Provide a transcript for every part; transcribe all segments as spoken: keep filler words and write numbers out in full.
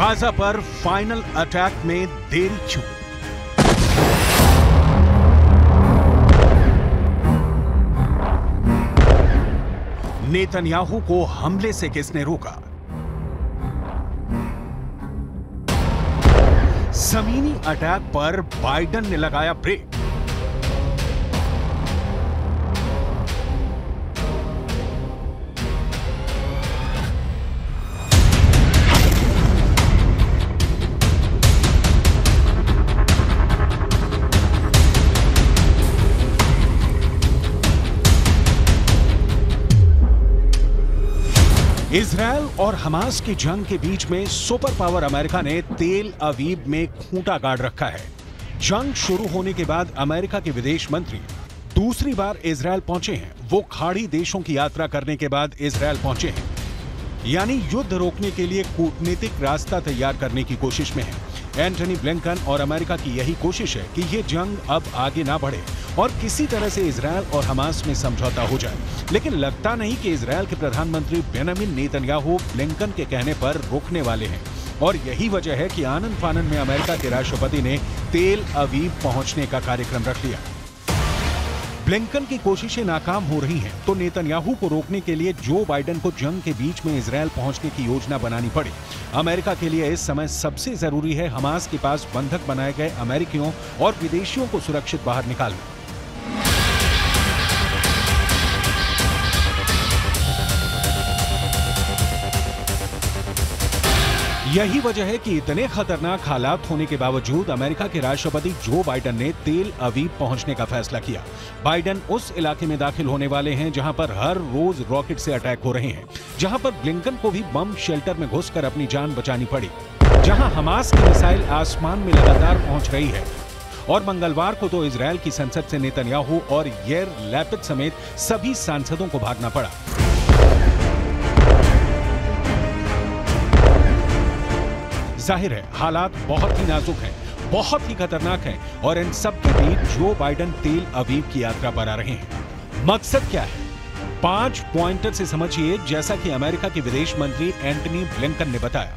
Gaza पर final attack में देरी क्यों? नेतन्याहू को हमले से किसने रोका? जमीनी अटैक पर बाइडेन ने लगाया ब्रेक। इजरायल और हमास की जंग के बीच में सुपर पावर अमेरिका ने तेल अवीव में खूंटा गाड़ रखा है। जंग शुरू होने के बाद अमेरिका के विदेश मंत्री दूसरी बार इजरायल पहुंचे हैं। वो खाड़ी देशों की यात्रा करने के बाद इजरायल पहुंचे हैं, यानी युद्ध रोकने के लिए कूटनीतिक रास्ता तैयार करने की कोशिश में है। एंटनी ब्लिंकन और अमेरिका की यही कोशिश है कि ये जंग अब आगे ना बढ़े और किसी तरह से इजरायल और हमास में समझौता हो जाए। लेकिन लगता नहीं कि इजरायल के प्रधानमंत्री बेंजामिन नेतन्याहू ब्लिंकन के कहने पर रुकने वाले हैं, और यही वजह है कि आनन फानन में अमेरिका के राष्ट्रपति ने तेल अवीव पहुंचने का कार्यक्रम रख लिया। ब्लिंकन की कोशिशें नाकाम हो रही हैं, तो नेतन्याहू को रोकने के लिए जो बाइडेन को जंग के बीच में इजरायल पहुंचने की योजना बनानी पड़ी। अमेरिका के लिए इस समय सबसे जरूरी है हमास के पास बंधक बनाए गए अमेरिकियों और विदेशियों को सुरक्षित बाहर निकालना। यही वजह है कि इतने खतरनाक हालात होने के बावजूद अमेरिका के राष्ट्रपति जो बाइडेन ने तेल अवीव पहुंचने का फैसला किया। बाइडेन उस इलाके में दाखिल होने वाले हैं जहां पर हर रोज रॉकेट से अटैक हो रहे हैं, जहां पर ब्लिंकन को भी बम शेल्टर में घुसकर अपनी जान बचानी पड़ी, जहां हमास की मिसाइल आसमान में लगातार पहुंच रही है। और मंगलवार को तो इजरायल की संसद से नेतन्याहू और यार लैपिड समेत सभी सांसदों को भागना पड़ा। जाहिर है हालात बहुत ही नाजुक हैं, बहुत ही खतरनाक हैं, और इन सब के बीच जो बाइडेन तेल अवीव की यात्रा पर आ रहे हैं। मकसद क्या है? पांच पॉइंटर से समझिए, जैसा कि अमेरिका के विदेश मंत्री एंटनी ब्लिंकन ने बताया।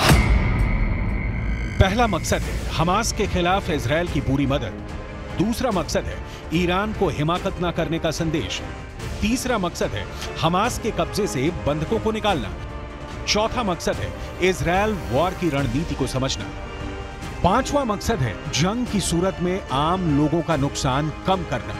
पहला मकसद है हमास के खिलाफ इजरायल की पूरी मदद। दूसरा मकसद है ईरान को हिमाकत न करने का संदेश। तीसरा मकसद है हमास के कब्जे से बंधकों को निकालना। चौथा मकसद है इजरायल वॉर की रणनीति को समझना। पांचवा मकसद है जंग की सूरत में आम लोगों का नुकसान कम करना।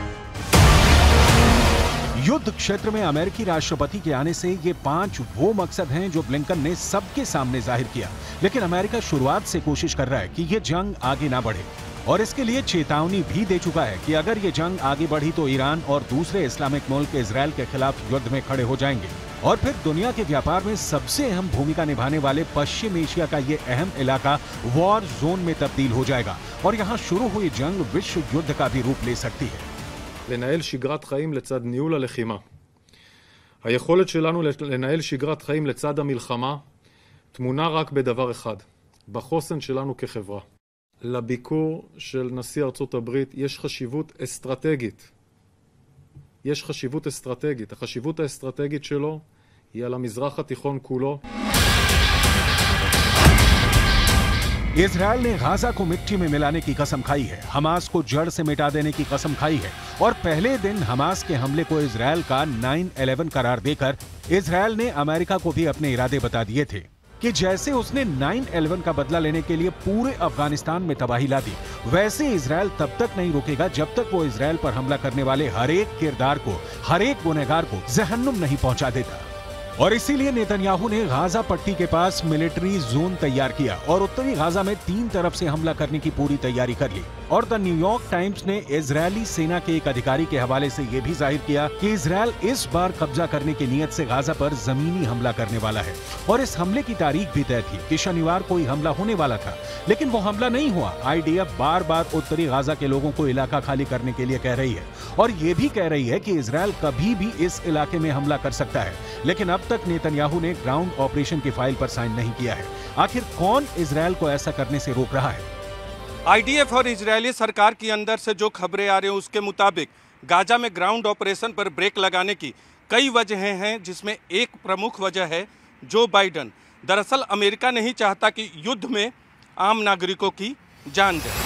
युद्ध क्षेत्र में अमेरिकी राष्ट्रपति के आने से ये पांच वो मकसद हैं जो ब्लिंकन ने सबके सामने जाहिर किया। लेकिन अमेरिका शुरुआत से कोशिश कर रहा है कि ये जंग आगे ना बढ़े, और इसके लिए चेतावनी भी दे चुका है कि अगर ये जंग आगे बढ़ी तो ईरान और दूसरे इस्लामिक मुल्क इजरायल के खिलाफ युद्ध में खड़े हो जाएंगे, और फिर दुनिया के व्यापार में सबसे अहम भूमिका निभाने वाले पश्चिम एशिया का ये अहम इलाका वॉर जोन में तब्दील हो जाएगा, और यहाँ शुरू हुई जंग विश्व युद्ध का भी रूप ले सकती है। לנהל שגרת חיים לצד ניהול הלחימה. היכולת שלנו לנהל שגרת חיים לצד המלחמה תמונה רק בדבר אחד, בחוסן שלנו כחברה. לביקור של נשיא ארצות הברית יש חשיבות אסטרטגית. יש חשיבות אסטרטגית. החשיבות האסטרטגית שלו היא על המזרח התיכון כולו. इजरायल ने गाजा को मिट्टी में मिलाने की कसम खाई है, हमास को जड़ से मिटा देने की कसम खाई है, और पहले दिन हमास के हमले को इजरायल का नाइन इलेवन करार देकर इजरायल ने अमेरिका को भी अपने इरादे बता दिए थे कि जैसे उसने नाइन इलेवन का बदला लेने के लिए पूरे अफगानिस्तान में तबाही ला दी, वैसे इजरायल तब तक नहीं रुकेगा जब तक वो इजरायल पर हमला करने वाले हर एक किरदार को, हर एक गुनहगार को जहन्नुम नहीं पहुंचा देता। और इसीलिए नेतन्याहू ने गाजा पट्टी के पास मिलिट्री जोन तैयार किया और उत्तरी गाजा में तीन तरफ से हमला करने की पूरी तैयारी कर ली। और द न्यूयॉर्क टाइम्स ने इजरायली सेना के एक अधिकारी के हवाले से यह भी जाहिर किया कि इजरायल इस बार कब्जा करने की नीयत से गाजा पर जमीनी हमला करने वाला है, और इस हमले की तारीख भी तय थी कि शनिवार को ही हमला होने वाला था, लेकिन वो हमला नहीं हुआ। आईडीएफ बार बार उत्तरी गाजा के लोगों को इलाका खाली करने के लिए कह रही है, और ये भी कह रही है कि इजरायल कभी भी इस इलाके में हमला कर सकता है, लेकिन अब तक नेतन्याहू ने ग्राउंड ऑपरेशन की फाइल पर साइन नहीं किया है। आखिर कौन इजरायल को ऐसा करने से रोक रहा है? आईडीएफ और इजरायली सरकार के अंदर से जो खबरें आ रही हैं उसके मुताबिक गाजा में ग्राउंड ऑपरेशन पर ब्रेक लगाने की कई वजहें हैं, जिसमें एक प्रमुख वजह है जो बाइडेन दरअसल अमेरिका नहीं चाहता कि युद्ध में आम नागरिकों की जान जाए।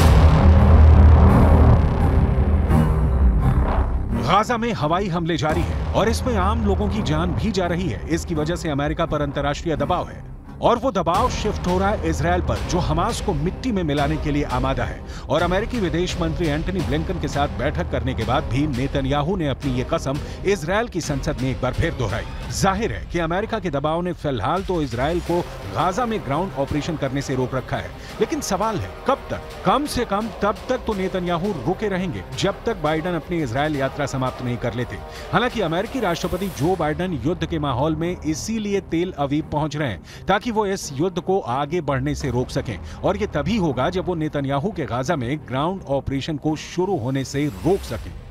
गाजा में हवाई हमले जारी है और इसमें आम लोगों की जान भी जा रही है। इसकी वजह से अमेरिका पर अंतर्राष्ट्रीय दबाव है और वो दबाव शिफ्ट हो रहा है इजरायल पर, जो हमास को मिट्टी में मिलाने के लिए आमादा है। और अमेरिकी विदेश मंत्री एंटनी ब्लिंकन के साथ बैठक करने के बाद भी नेतन्याहू ने अपनी ये कसम इजरायल की संसद में एक बार फिर दोहराई। जाहिर है कि अमेरिका के दबाव ने फिलहाल तो इजरायल को गाजा में ग्राउंड ऑपरेशन करने से रोक रखा है, लेकिन सवाल है कब तक? कम से कम तब तक तो नेतन्याहू रुके रहेंगे जब तक बाइडन अपनी इजरायल यात्रा समाप्त नहीं कर लेते। हालांकि अमेरिकी राष्ट्रपति जो बाइडन युद्ध के माहौल में इसीलिए तेल अवीव पहुंच रहे हैं ताकि वो इस युद्ध को आगे बढ़ने से रोक सकें, और ये तभी होगा जब वो नेतन्याहू के गाजा में ग्राउंड ऑपरेशन को शुरू होने से रोक सकें।